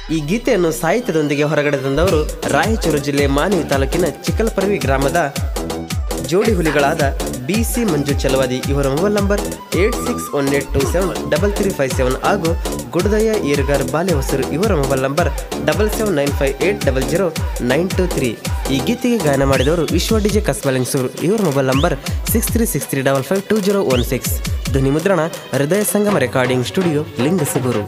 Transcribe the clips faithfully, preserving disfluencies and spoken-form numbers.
ಈ ಗೀತೆಯನ್ನು ಸಾಹಿತ್ಯದೊಂದಿಗೆ ಹೊರಗಡೆ ತಂದವರು ರಾಯಚೂರು ಜಿಲ್ಲೆ ಮಾನ್ವಿ ತಾಲೂಕಿನ ಚಿಕ್ಕಲಪರ್ವಿ ಗ್ರಾಮದ ಜೋಡಿ ಹುಲಿಗಳಾದ ಬಿ ಸಿ ಮಂಜು ಚಲವಾದಿ. ಇವರ mobile number eight six one eight two seven double three five seven ಹಾಗೂ ಗುಡದಯ್ಯ ಈರ್ಗಾರ್ ಬಾಲೆ ಹೊಸರು. ಇವರ mobile number double seven nine five eight double zero nine two three. ಈ ಗೀತೆಗೆ ಗಾಯನ ಮಾಡಿದವರು ವಿಶ್ವ ಡಿಜೆ ಕಸ್ಬಲಿಂಗ್ಸೂರು. ಇವರ mobile number six three six three double five two zero one six. ಧ್ವನಿ ಮುದ್ರಣ ಹೃದಯ ಸಂಗಮ ರೆಕಾರ್ಡಿಂಗ್ ಸ್ಟುಡಿಯೋ ಲಿಂಗಸಗೂರು.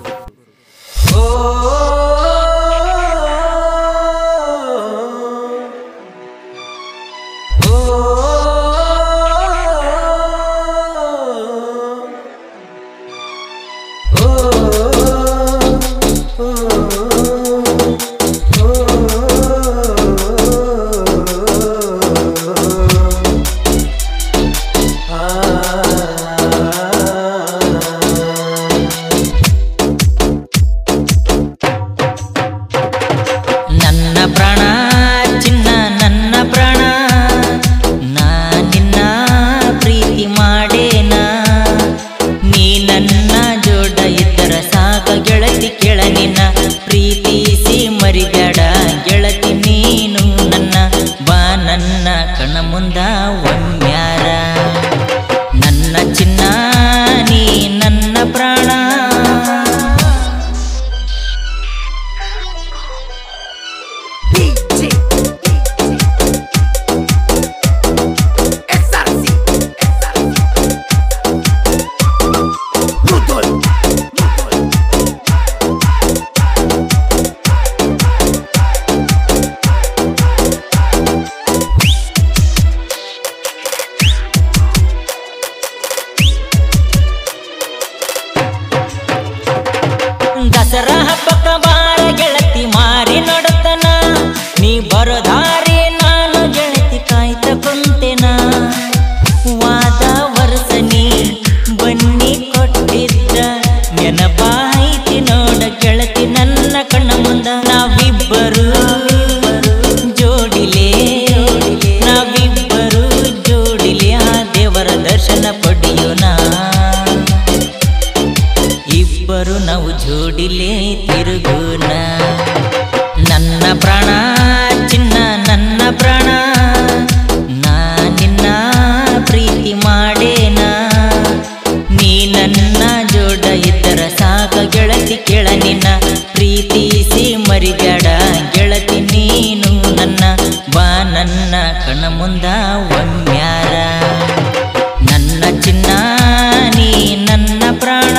ದಸರಾ ಹಬ್ಬಕ್ಕ ಬಾರ ಗೆಳತಿ ಮಾರಿ ನೋಡತನ, ನೀ ಬರೋದಾರಿ ನಾನು ಗೆಳತಿ ಕಾಯ್ತ ಕುಂತೆನ. ವಾದ ವರ್ಷ ನೀ ಬನ್ನಿ ಕೊಟ್ಟಿದ್ದ ನೆನಪಾಯ್ತಿ ನೋಡ ಗೆಳತಿ ನನ್ನ ಕಣ್ಣ ಮುಂದ. ನಾವಿಬ್ಬರು ಜೋಡಿಲೆ ನಾವಿಬ್ಬರು ಜೋಡಿಲೆ ಆ ದೇವರ ದರ್ಶನ ಪಡೆಯೋಣ. ಇಬ್ಬರು ನಾವು ಜೋಡಿಲೆ ತಿರುಗೋಣ. ನನ್ನ ಪ್ರಾಣ ಚಿನ್ನ ನನ್ನ ಪ್ರಾಣ, ನಾ ನಿನ್ನ ಪ್ರೀತಿ ಮಾಡೇನ. ನೀ ನನ್ನ ಜೋಡ ಇದ್ದರ ಸಾಕ ಗೆಳತಿ ಕೇಳ ನಿನ್ನ ಪ್ರೀತಿಸಿ ಮರಿಬೇಡ ಗೆಳತಿ ನೀನು ನನ್ನ. ಬಾ ನನ್ನ ಕಣ್ಣ ಮುಂದ ಒಮ್ಮ್ಯಾರ. ನನ್ನ ಚಿನ್ನ ನೀ ನನ್ನ ಪ್ರಾಣ.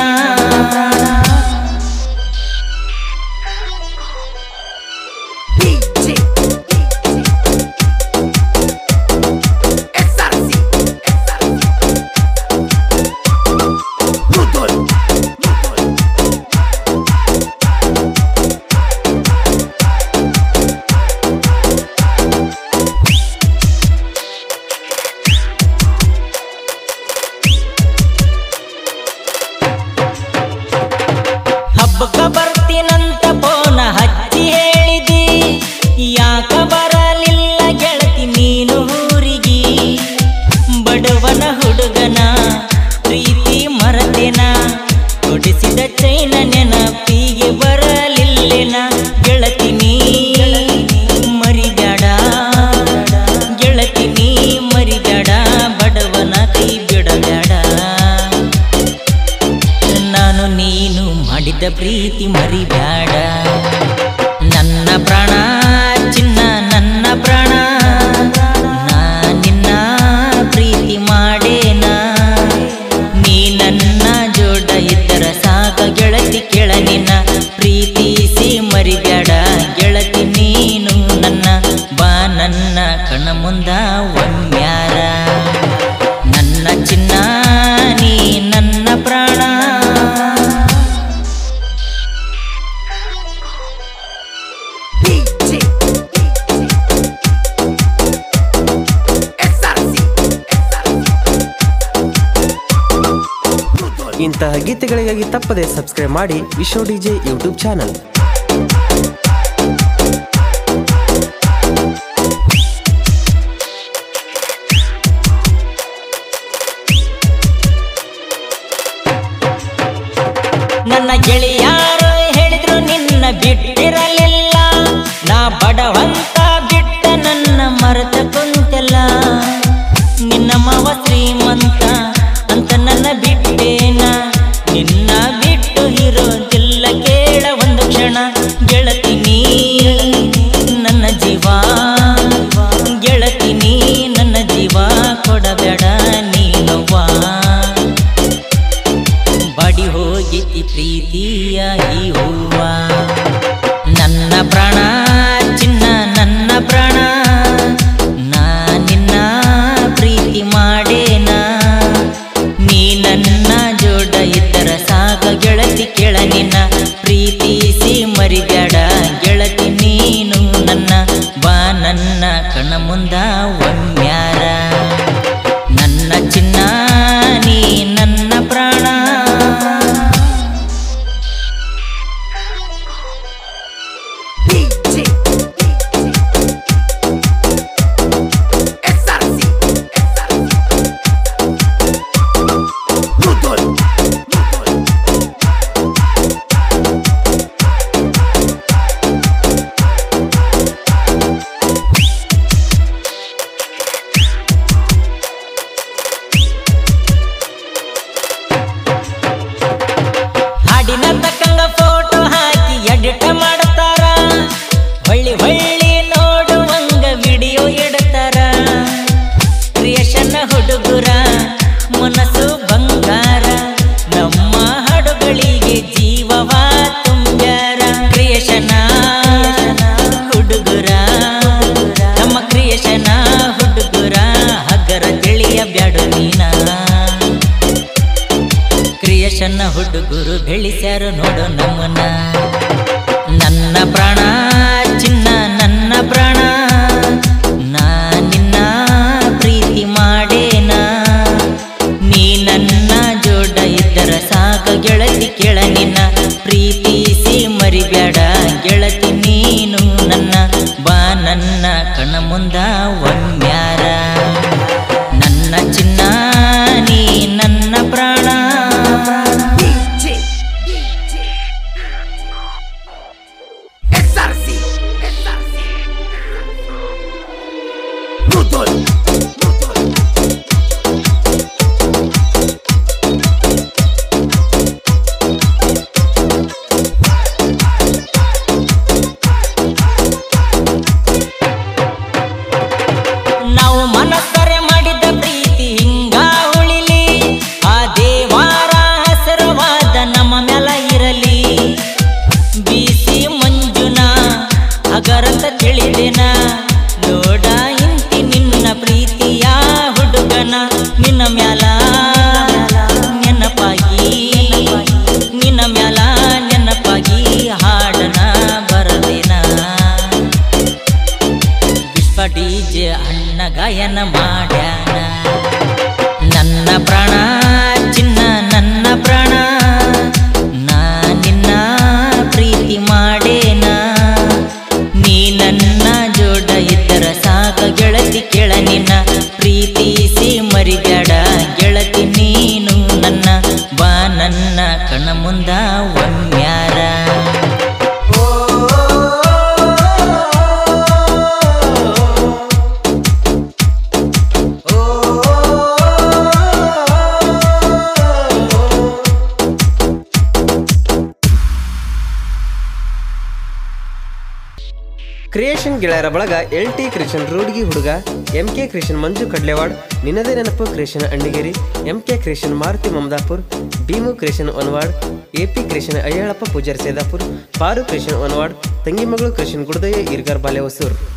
ಹಬ್ಬಕ್ಕ ಬರ್ತೀನಂತ ಫೋನ ಹಚ್ಚಿ ಹೇಳಿದಿ, ಯಾಕ ಬರಲಿಲ್ಲ ಗೆಳತಿ ನೀನು ಊರಿಗಿ. ಬಡವನ ಹುಡುಗನ ಪ್ರೀತಿ ಮರತೆನ, ಕೊಡಿಸಿದ ಚೈನ ನೆನಪಿಗೆ ಬರಲಿಲ್ಲೆನ. ಗೆಳತಿ ನೀ ಮರಿಬೇಡ ಗೆಳತಿ ನೀ ಮರಿಬೇಡ, ಬಡವನ ಕೈ ಬಿಡಬೇಡ. ನಾನು ನೀನು ಮಾಡಿದ ಪ್ರೀತಿ ಮರಿಬೇಡ. ನನ್ನ ಪ್ರಾಣ ಚಿನ್ನ ನನ್ನ ಪ್ರಾಣ, ನಾ ನಿನ್ನ ಪ್ರೀತಿ ಮಾಡೇನ. ನೀ ನನ್ನ ಜೋಡ ಇದ್ದರ ಸಾಕ ಗೆಳತಿ ಕೇಳ ನಿನ್ನ ಪ್ರೀತಿಸಿ ಮರಿಬೇಡ ಗೆಳತಿ ನೀನು ನನ್ನ. ಬಾ ನನ್ನ ಕಣ್ಣ ಮುಂದ ಒಮ್ಮ್ಯಾರ. ನನ್ನ ಚಿನ್ನ ನೀ ನನ್ನ ಪ್ರಾಣ. ಇಂತಹ ಗೀತೆಗಳಿಗಾಗಿ ತಪ್ಪದೆ ಸಬ್ಸ್ಕ್ರೈಬ್ ಮಾಡಿ ವಿಶ್ವ ಡಿಜೆ ಯೂಟ್ಯೂಬ್ ಚಾನಲ್. ನನ್ನ ಗೆಳೆಯಾರು ಹೇಳಿದ್ರು ನಿನ್ನ ಬಿಟ್ಟಿರ ಬಡವಂತ ಬಿಟ್ಟ ನನ್ನ ಮರೆತ ಕುಂತೆಲ್ಲ ನಿನ್ನ ಮಾವ ಶ್ರೀಮಂತ ಅಂತ ನನ್ನ ಬಿಟ್ಟೇನ ನಿನ್ನ ಬಿಟ್ಟು ಇರೋದಿಲ್ಲ ಕೇಳ ಒಂದು ಕ್ಷಣ ಗೆಳತಿನಿ ನನ್ನ ಜೀವ ಗೆಳತಿನಿ ನನ್ನ ಜೀವ ಕೊಡಬೇಡ ನೀನವ್ವ ಬಡಿ ಹೋಗಿತಿ ಪ್ರೀತಿಯ ಈ ಹೂವ ನನ್ನ ಪ್ರಾಣ ಚಿನ್ನ ನನ್ನ ಪ್ರಾಣ ನಾ ನಿನ್ನ ಪ್ರೀತಿ ಮಾಡೇನ ನೀ ನನ್ನ ಜೋಡ ಇದ್ದರ ಸಾಕ ಗೆಳತಿ ಕೇಳ ನಿನ್ನ ಪ್ರೀತಿಸಿ ಮರಿಬೇಡ ಗೆಳತಿ ನೀನು ನನ್ನ ಬಾ ನನ್ನ ಕಣ್ಣ ಮುಂದ ಒಮ್ಮ್ಯಾರ ನನ್ನ ಚಿನ್ನ ನೀ ನನ್ನ ಪ್ರಾಣ ಹಾಡಿನ ತಕ್ಕಂಗ ಫೋಟೋ ಹಾಕಿ ಎಡಿಟ್ ಮಾಡ್ತಾರ ಹೊಳ್ಳಿ ಹೊಳ್ಳಿ ನೋಡುವಂಗ ವಿಡಿಯೋ ಇಡ್ತಾರ ಕ್ರಿಯೇಷನ್ ಹುಡುಗುರ ಮನಸ್ಸು ಬಂಗಾರ ನಮ್ಮ ಹಾಡುಗಳಿಗೆ ಜೀವವ ತುಂಬ್ಯಾರ ಕ್ರಿಯೇಷನ್ ಹುಡುಗುರ ನಮ್ಮ ಕ್ರಿಯೇಷನ್ ಹುಡುಗುರ ಹಗರ ತಿಳಿಯ ಬ್ಯಾಡು ನೀನ ಕ್ರಿಯೇಷನ್ ಹುಡುಗರು ಬೆಳಿಸ್ಯಾರ ನೋಡು ನಮ್ಮನ್ನ ನನ್ನ ಪ್ರಾಣ ಚಿನ್ನ ನನ್ನ ಪ್ರಾಣ ನಾ ನಿನ್ನ ಪ್ರೀತಿ ಮಾಡೇನ ನೀ ನನ್ನ ಜೋಡ ಇದ್ದರ ಸಾಕ ಗೆಳತಿ ಕೇಳ ನಿನ್ನ ಪ್ರೀತಿಸಿ ಮರಿಬೇಡ ಗೆಳತಿ ನೀನು ನನ್ನ ಬಾ ನನ್ನ ಕಣ್ಣ ಮುಂದ ಒಮ್ಮ್ಯಾರ ನನ್ನ ಚಿನ್ನ ನೀ ನನ್ನ ಪ್ರಾಣ ನಾವು ಮನಸ್ಸರೆ ಮಾಡಿದ ಪ್ರೀತಿ ಹಿಂಗ ಉಳಿಲಿ ಆ ದೇವಾರ ಹೆಸರವಾದ ನಮ್ಮ ಮ್ಯಾಲ ಇರಲಿ ಬಿಸಿ ಮಂಜುನ ಹಗರಂತ ತಿಳಿದೆನ ನೋಡ ಇಂತಿ ನಿನ್ನ ಪ್ರೀತಿಯ ಹುಡುಗನ ನಿನ್ನ ಮ್ಯಾಲ ನೆನಪಾಗಿ ನಿನ್ನ ಮ್ಯಾಲ ನೆನಪಾಗಿ ಹಾಡನ ಬರದೇನ ವಿಶ್ವ ಡಿಜೆ ಅಣ್ಣ ಗಾಯನ ಮಾಡ್ಯಾನ ನನ್ನ ಪ್ರಾಣ ಚಿನ್ನ ನನ್ನ ಪ್ರಾಣ ನಾ ನಿನ್ನ ಪ್ರೀತಿ ಮಾಡೇನ ನೀ ನನ್ನ ಜೋಡ ಇದ್ದರ ಸಾಕ ಗೆಳತಿ ಕೇಳ ನಿನ್ನ ಪ್ರೀತಿಸಿ ಮರಿಬೇಡ ಗೆಳತಿ ನೀನು ನನ್ನ ಬಾ ನನ್ನ ಕಣ್ಣ ಮುಂದ ಒಮ್ಮ್ಯಾರ ಕ್ರಿಯೇಷನ್ ಗೆಳೆಯರ ಬಳಗ ಎಲ್ ಟಿ ಕ್ರಿಯೇಷನ್ ರೂಡ್ಗಿ ಹುಡುಗ M K creation Manju Kadlewad ನಿನ್ನದೇ ನೆನಪು creation Andigeri M K creation Maruti Mamadapur Bhimu creation ಒನ್ವಾಡ್ A P creation Ayyalappa Pujari Sedapur Paru creation ಒನ್ವಾಡ್ ತಂಗಿಮಗಳು creation ಗುಡದಯ್ಯ ಈರ್ಗಾರ್ ಬಾಲೆ ಹೊಸೂರ್.